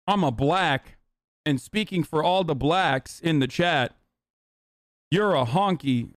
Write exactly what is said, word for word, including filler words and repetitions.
I'm a black, and speaking for all the blacks in the chat, you're a honky